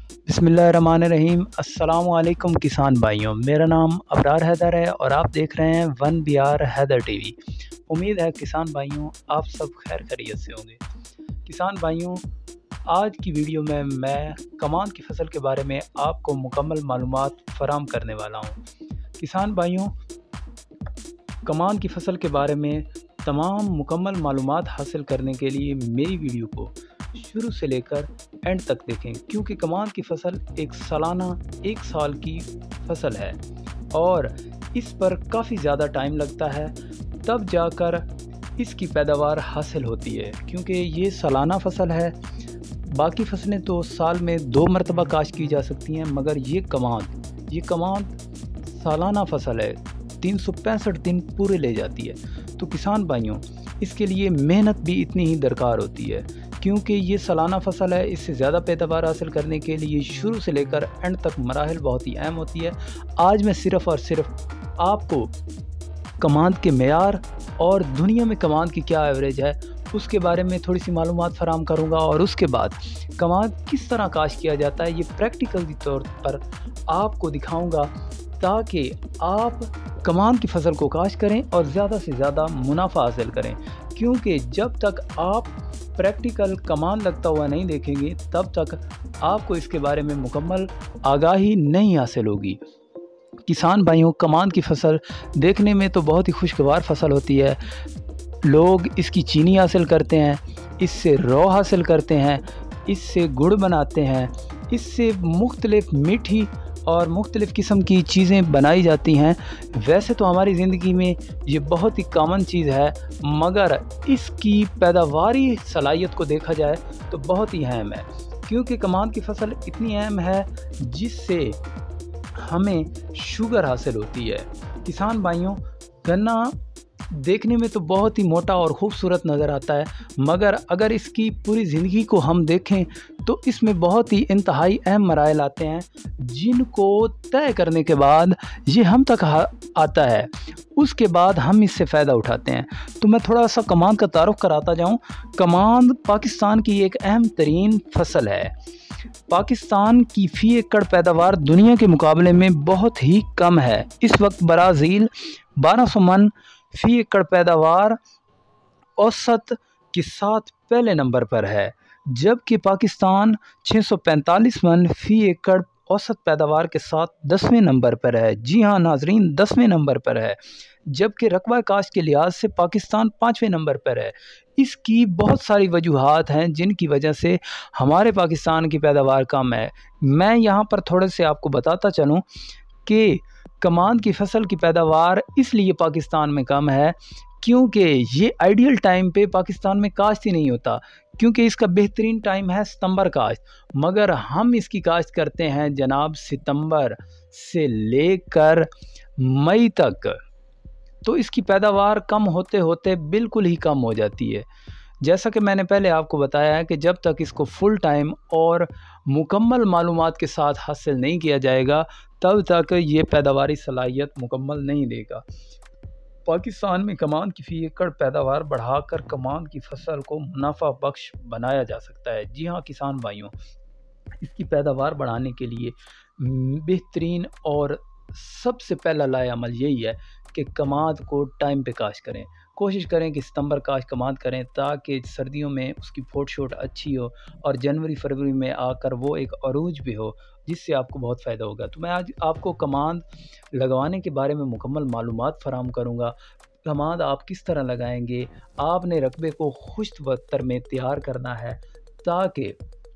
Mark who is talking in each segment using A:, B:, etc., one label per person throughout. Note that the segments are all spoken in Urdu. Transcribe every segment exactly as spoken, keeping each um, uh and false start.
A: بسم اللہ الرحمن الرحیم۔ السلام علیکم کسان بھائیوں، میرا نام ابرار حیدر ہے اور آپ دیکھ رہے ہیں one B R Haider T V. امید ہے کسان بھائیوں آپ سب خیر خیریت سے ہوں گے۔ کسان بھائیوں، آج کی ویڈیو میں میں کماد کی فصل کے بارے میں آپ کو مکمل معلومات فراہم کرنے والا ہوں۔ کسان بھائیوں، کماد کی فصل کے بارے میں تمام مکمل معلومات حاصل کرنے کے لیے میری ویڈیو کو شروع سے لے کر اینڈ تک دیکھیں، کیونکہ کماد کی فصل ایک سالانہ ایک سال کی فصل ہے اور اس پر کافی زیادہ ٹائم لگتا ہے، تب جا کر اس کی پیداوار حاصل ہوتی ہے۔ کیونکہ یہ سالانہ فصل ہے، باقی فصلیں تو سال میں دو مرتبہ کاشت کی جا سکتی ہیں، مگر یہ کماد یہ کماد سالانہ فصل ہے، تین سو پینسٹھ دن پورے لے جاتی ہے۔ تو کسان بھائیوں، اس کے لیے محنت بھی اتنی ہی درکار ہوتی ہے، کیونکہ یہ سالانہ فصل ہے۔ اس سے زیادہ پیداوار حاصل کرنے کے لیے شروع سے لے کر اینڈ تک مراحل بہت ہی اہم ہوتی ہے۔ آج میں صرف اور صرف آپ کو کماد کے معیار اور دنیا میں کماد کی کیا ایوریج ہے اس کے بارے میں تھوڑی سی معلومات فراہم کروں گا، اور اس کے بعد کماد کس طرح کاشت کیا جاتا ہے یہ پریکٹیکل طور پر آپ کو دکھاؤں گا، تاکہ آپ کماد کی فصل کو کاشت کریں اور زیادہ سے زیادہ منافع حاصل کریں۔ کیونکہ جب تک آپ پریکٹیکل کماد لگتا ہوا نہیں دیکھیں گے، تب تک آپ کو اس کے بارے میں مکمل آگاہی نہیں حاصل ہوگی۔ کسان بھائیوں، کماد کی فصل دیکھنے میں تو بہت ہی خوشگوار فصل ہوتی ہے۔ لوگ اس کی چینی حاصل کرتے ہیں، اس سے رو حاصل کرتے ہیں، اس سے گڑ بناتے ہیں، اس سے مختلف میٹھی اور مختلف قسم کی چیزیں بنائی جاتی ہیں۔ ویسے تو ہماری زندگی میں یہ بہت ہی کامن چیز ہے، مگر اس کی پیداواری صلاحیت کو دیکھا جائے تو بہت ہی اہم ہے، کیونکہ کماد کی فصل اتنی اہم ہے جس سے ہمیں شوگر حاصل ہوتی ہے۔ کسان بھائیوں، گنا دیکھنے میں تو بہت ہی موٹا اور خوبصورت نظر آتا ہے، مگر اگر اس کی پوری زندگی کو ہم دیکھیں تو اس میں بہت ہی انتہائی اہم مراحل آتے ہیں، جن کو طے کرنے کے بعد یہ ہم تک آتا ہے، اس کے بعد ہم اس سے فائدہ اٹھاتے ہیں۔ تو میں تھوڑا سا کماد کا تعارف کراتا جاؤں۔ کماد پاکستان کی ایک اہم ترین فصل ہے۔ پاکستان کی فی ایکڑ پیداوار دنیا کے مقابلے میں بہت ہی کم ہے۔ اس وقت برازیل بارہ سو من فی ایکڑ پیداوار اوسط کے ساتھ پہلے نمبر پر ہے، جبکہ پاکستان چھ سو پینتالیس من فی ایکڑ اوسط پیداوار کے ساتھ دسویں نمبر پر ہے۔ جی ہاں ناظرین، دسویں نمبر پر ہے، جبکہ رقبہ کاشت کے لحاظ سے پاکستان پانچویں نمبر پر ہے۔ اس کی بہت ساری وجوہات ہیں جن کی وجہ سے ہمارے پاکستان کی پیداوار کم ہے۔ میں یہاں پر تھوڑے سے آپ کو بتاتا چلوں کہ کماد کی فصل کی پیداوار اس لیے پاکستان میں کم ہے کیونکہ یہ آئیڈیل ٹائم پہ پاکستان میں کاشت ہی نہیں ہوتا، کیونکہ اس کا بہترین ٹائم ہے ستمبر کاشت، مگر ہم اس کی کاشت کرتے ہیں جناب ستمبر سے لے کر مئی تک، تو اس کی پیداوار کم ہوتے ہوتے بالکل ہی کم ہو جاتی ہے۔ جیسا کہ میں نے پہلے آپ کو بتایا ہے کہ جب تک اس کو فل ٹائم اور مکمل معلومات کے ساتھ حاصل نہیں کیا جائے گا، تب تک یہ پیداواری صلاحیت مکمل نہیں دے گا۔ پاکستان میں کماد کی فی ایکڑ پیداوار بڑھا کر کماد کی فصل کو منافع بخش بنایا جا سکتا ہے۔ جی ہاں کسان بھائیوں، اس کی پیداوار بڑھانے کے لیے بہترین اور سب سے پہلا لائحہ عمل یہی ہے کہ کماد کو ٹائم پہ کاشت کریں۔ کوشش کریں کہ ستمبر کاشت کماد کریں، تاکہ سردیوں میں اس کی پھوٹ شوٹ اچھی ہو اور جنوری فروری میں آ کر وہ ایک عروج بھی ہو، جس سے آپ کو بہت فائدہ ہوگا۔ تو میں آج آپ کو کماد لگوانے کے بارے میں مکمل معلومات فراہم کروں گا۔ کماد آپ کس طرح لگائیں گے؟ آپ نے رقبے کو خشک وتر میں تیار کرنا ہے، تاکہ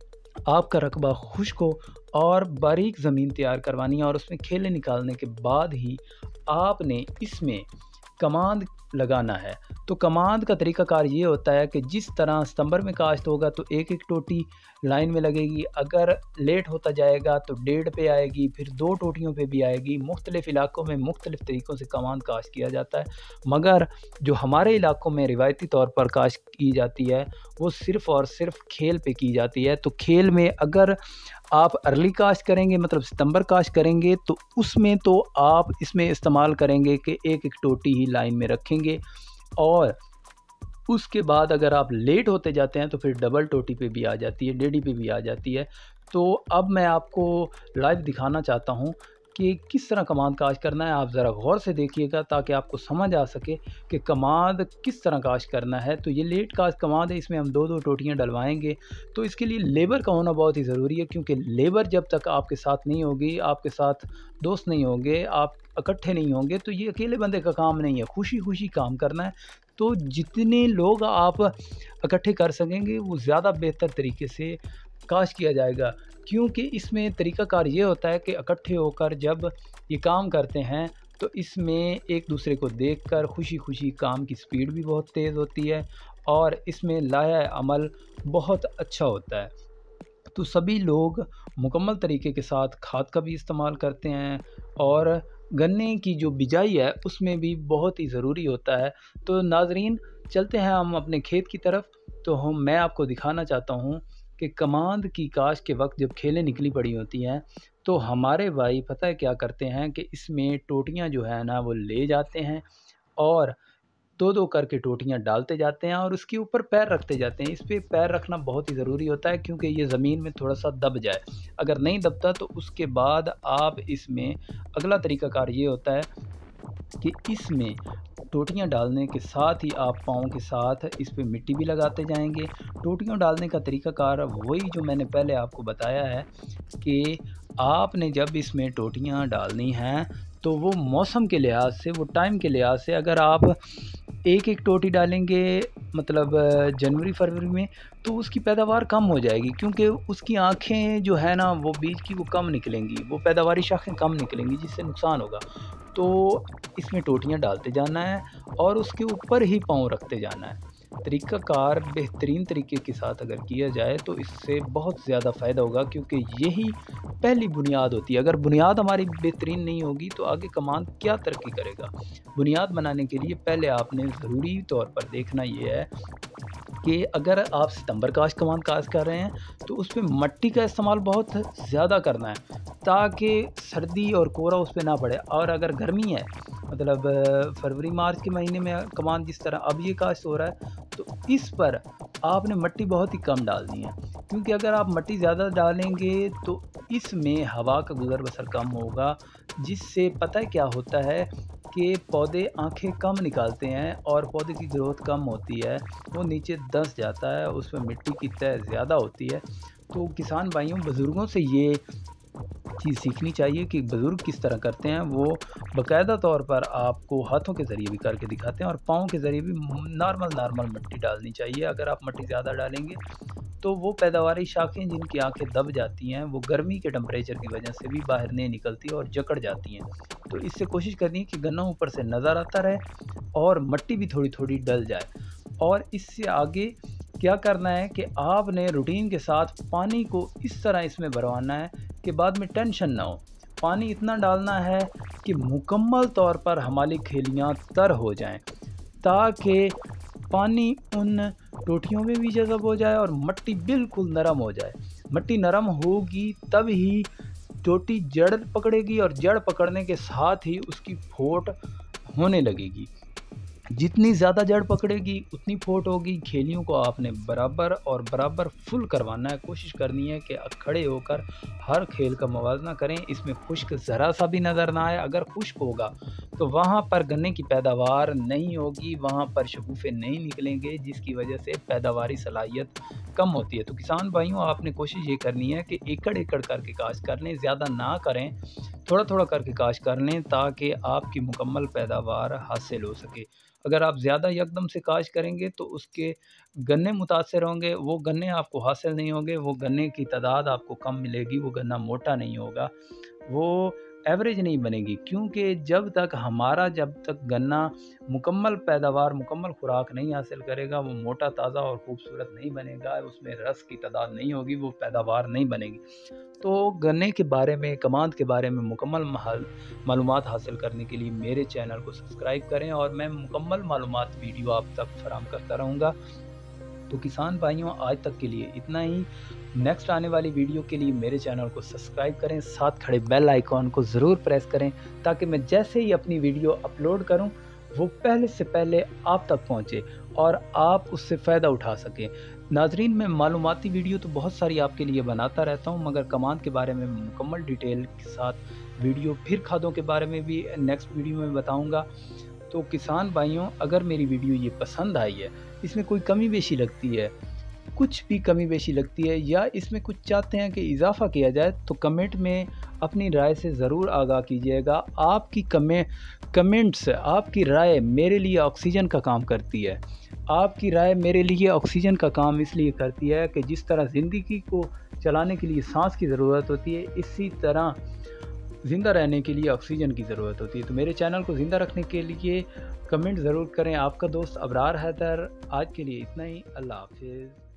A: آپ کا رقبہ خشک ہو، اور باریک زمین تیار کروانی ہے، اور اس میں کھیلے نکالنے کے بعد ہی آپ نے اس میں کماد لگانا ہے۔ تو کماد کا طریقہ کار یہ ہوتا ہے کہ جس طرح ستمبر میں کاشت ہوگا تو ایک ایک ٹوٹی لائن میں لگے گی، اگر لیٹ ہوتا جائے گا تو ڈیڑھ پہ آئے گی، پھر دو ٹوٹیوں پہ بھی آئے گی۔ مختلف علاقوں میں مختلف طریقوں سے کماد کاشت کیا جاتا ہے، مگر جو ہمارے علاقوں میں روایتی طور پر کاشت کی جاتی ہے وہ صرف اور صرف کھیل پہ کی جاتی ہے۔ تو کھیل میں اگر آپ ارلی کاشت کریں گے، مطلب ستمبر کاشت کریں گے، تو اس میں تو آپ اس میں استعمال کریں گے کہ ایک ایک ٹوٹی ہی لائن میں رکھیں گے، اور اس کے بعد اگر آپ لیٹ ہوتے جاتے ہیں تو پھر ڈبل ٹوٹی پہ بھی آ جاتی ہے، ڈیڑھی پہ بھی آ جاتی ہے۔ تو اب میں آپ کو لائیو دکھانا چاہتا ہوں کہ کس طرح کماد کاشت کرنا ہے۔ آپ ذرا غور سے دیکھیے گا تاکہ آپ کو سمجھ آ سکے کہ کماد کس طرح کاشت کرنا ہے۔ تو یہ لیٹ کاشت کماد ہے، اس میں ہم دو دو ٹوٹیاں ڈلوائیں گے۔ تو اس کے لیے لیبر کا ہونا بہت ہی ضروری ہے، کیونکہ لیبر جب تک آپ کے ساتھ نہیں ہوگی، آپ کے ساتھ دوست نہیں ہوں گے، آپ اکٹھے نہیں ہوں گے، تو یہ اکیلے بندے کا کام نہیں ہے، خوشی خوشی کام کرنا ہے۔ تو جتنے لوگ آپ اکٹھے کر سکیں گے وہ زیادہ بہتر طریقے سے کاشت کیا جائے گا، کیونکہ اس میں طریقہ کار یہ ہوتا ہے کہ اکٹھے ہو کر جب یہ کام کرتے ہیں تو اس میں ایک دوسرے کو دیکھ کر خوشی خوشی کام کی سپیڈ بھی بہت تیز ہوتی ہے اور اس میں لائحہ عمل بہت اچھا ہوتا ہے۔ تو سبھی لوگ مکمل طریقے کے ساتھ کھاد کا بھی استعمال کرتے ہیں، اور گنے کی جو بجائی ہے اس میں بھی بہت ہی ضروری ہوتا ہے۔ تو ناظرین چلتے ہیں ہم اپنے کھیت کی طرف۔ تو ہم میں آپ کو دکھانا چاہتا ہوں کہ کماد کی کاشت کے وقت جب کھیلیں نکلی پڑی ہوتی ہیں تو ہمارے بھائی پتہ ہے کیا کرتے ہیں کہ اس میں ٹوٹیاں جو ہے نا وہ لے جاتے ہیں اور دو دو کر کے ٹوٹیاں ڈالتے جاتے ہیں اور اس کے اوپر پیر رکھتے جاتے ہیں۔ اس پہ پیر رکھنا بہت ہی ضروری ہوتا ہے کیونکہ یہ زمین میں تھوڑا سا دب جائے۔ اگر نہیں دبتا تو اس کے بعد آپ اس میں اگلا طریقہ کار یہ ہوتا ہے کہ اس میں ٹوٹیاں ڈالنے کے ساتھ ہی آپ پاؤں کے ساتھ اس پہ مٹی بھی لگاتے جائیں گے۔ ٹوٹیاں ڈالنے کا طریقہ کار وہی جو میں نے پہلے آپ کو بتایا ہے کہ آپ نے جب اس میں ٹوٹیاں ڈالنی ہیں تو وہ موسم کے لحاظ سے، وہ ٹائم کے لحاظ سے، اگر آپ ایک ایک ٹوٹی ڈالیں گے مطلب جنوری فروری میں تو اس کی پیداوار کم ہو جائے گی، کیونکہ اس کی آنکھیں جو ہے نا وہ بیج کی وہ کم نکلیں گی، وہ پیداواری شاخیں کم نکلیں گی جس سے نقصان ہوگا۔ تو اس میں ٹوٹیاں ڈالتے جانا ہے اور اس کے اوپر ہی پاؤں رکھتے جانا ہے۔ طریقہ کار بہترین طریقے کے ساتھ اگر کیا جائے تو اس سے بہت زیادہ فائدہ ہوگا، کیونکہ یہی پہلی بنیاد ہوتی ہے۔ اگر بنیاد ہماری بہترین نہیں ہوگی تو آگے کماد کیا ترقی کرے گا۔ بنیاد بنانے کے لیے پہلے آپ نے ضروری طور پر دیکھنا یہ ہے کہ اگر آپ ستمبر کاشت کماد کاشت کر رہے ہیں تو اس پہ مٹی کا استعمال بہت زیادہ کرنا ہے تاکہ سردی اور کورا اس پہ نہ پڑے۔ اور اگر گرمی ہے مطلب فروری مارچ کے مہینے میں کماد جس طرح اب یہ کاشت ہو رہا ہے تو اس پر آپ نے مٹی بہت ہی کم ڈالنی ہے، کیونکہ اگر آپ مٹی زیادہ ڈالیں گے تو اس میں ہوا کا گزر بسر کم ہوگا، جس سے پتہ کیا ہوتا ہے کہ پودے آنکھیں کم نکالتے ہیں اور پودے کی گروتھ کم ہوتی ہے، وہ نیچے دس جاتا ہے، اس میں مٹی کی تہ زیادہ ہوتی ہے۔ تو کسان بھائیوں بزرگوں سے یہ چیز سیکھنی چاہیے کہ بزرگ کس طرح کرتے ہیں، وہ باقاعدہ طور پر آپ کو ہاتھوں کے ذریعے بھی کر کے دکھاتے ہیں اور پاؤں کے ذریعے بھی نارمل نارمل مٹی ڈالنی چاہیے۔ اگر آپ مٹی زیادہ ڈالیں گے تو وہ پیداواری شاخیں جن کی آنکھیں دب جاتی ہیں وہ گرمی کے ٹمپریچر کی وجہ سے بھی باہر نہیں نکلتی اور جکڑ جاتی ہیں۔ تو اس سے کوشش کرنی ہے کہ گنا اوپر سے نظر آتا رہے اور مٹی بھی تھوڑی تھوڑی ڈل جائے۔ اور اس سے آگے کیا کرنا ہے کہ آپ نے روٹین کے ساتھ پانی کو اس طرح اس میں بھروانا ہے کہ بعد میں ٹینشن نہ ہو۔ پانی اتنا ڈالنا ہے کہ مکمل طور پر ہماری کھیلیاں تر ہو جائیں، تاکہ پانی ان ٹوٹیوں میں بھی جذب ہو جائے اور مٹی بالکل نرم ہو جائے۔ مٹی نرم ہوگی تب ہی ٹوٹی جڑ پکڑے گی اور جڑ پکڑنے کے ساتھ ہی اس کی پھوٹ ہونے لگے گی۔ جتنی زیادہ جڑ پکڑے گی اتنی پھوٹ ہوگی۔ کھیلیوں کو آپ نے برابر اور برابر فل کروانا ہے، کوشش کرنی ہے کہ کھڑے ہو کر ہر کھیل کا موازنہ کریں، اس میں خشک ذرا سا بھی نظر نہ آئے۔ اگر خشک ہوگا تو وہاں پر گنے کی پیداوار نہیں ہوگی، وہاں پر شگوفے نہیں نکلیں گے، جس کی وجہ سے پیداواری صلاحیت کم ہوتی ہے۔ تو کسان بھائیوں آپ نے کوشش یہ کرنی ہے کہ ایکڑ ایکڑ کر کے کاشت کر لیں، زیادہ نہ کریں، تھوڑا تھوڑا کر کے کاشت کر لیں تاکہ آپ کی مکمل پیداوار حاصل ہو سکے۔ اگر آپ زیادہ یکدم سے کاشت کریں گے تو اس کے گنے متاثر ہوں گے، وہ گنے آپ کو حاصل نہیں ہوں گے، وہ گنے کی تعداد آپ کو کم ملے گی، وہ گنا موٹا نہیں ہوگا، وہ ایوریج نہیں بنے گی، کیونکہ جب تک ہمارا جب تک گنا مکمل پیداوار مکمل خوراک نہیں حاصل کرے گا وہ موٹا تازہ اور خوبصورت نہیں بنے گا، اس میں رس کی تعداد نہیں ہوگی، وہ پیداوار نہیں بنے گی۔ تو گنے کے بارے میں، کماد کے بارے میں مکمل معلومات حاصل کرنے کے لیے میرے چینل کو سبسکرائب کریں اور میں مکمل معلومات ویڈیو آپ تک فراہم کرتا رہوں گا۔ تو کسان بھائیوں آج تک کے لیے اتنا ہی۔ نیکسٹ آنے والی ویڈیو کے لیے میرے چینل کو سبسکرائب کریں، ساتھ کھڑے بیل آئیکن کو ضرور پریس کریں تاکہ میں جیسے ہی اپنی ویڈیو اپلوڈ کروں وہ پہلے سے پہلے آپ تک پہنچے اور آپ اس سے فائدہ اٹھا سکیں۔ ناظرین، میں معلوماتی ویڈیو تو بہت ساری آپ کے لیے بناتا رہتا ہوں، مگر کماد کے بارے میں مکمل ڈیٹیل کے ساتھ ویڈیو، پھر کھادوں کے بارے میں بھی نیکسٹ ویڈیو میں بتاؤں گا۔ تو کسان بھائیوں، اگر میری ویڈیو یہ پسند آئی ہے، اس میں کوئی کمی بیشی لگتی ہے، کچھ بھی کمی بیشی لگتی ہے، یا اس میں کچھ چاہتے ہیں کہ اضافہ کیا جائے، تو کمنٹ میں اپنی رائے سے ضرور آگاہ کیجیے گا۔ آپ کی کمنٹس، آپ کی رائے میرے لیے آکسیجن کا کام کرتی ہے۔ آپ کی رائے میرے لیے آکسیجن کا کام اس لیے کرتی ہے کہ جس طرح زندگی کو چلانے کے لیے سانس کی ضرورت ہوتی ہے، اسی طرح زندہ رہنے کے لیے آکسیجن کی ضرورت ہوتی ہے۔ تو میرے چینل کو زندہ رکھنے کے لیے کمنٹ ضرور کریں۔ آپ کا دوست ابرار حیدر، آج کے لیے اتنا ہی۔ اللہ حافظ۔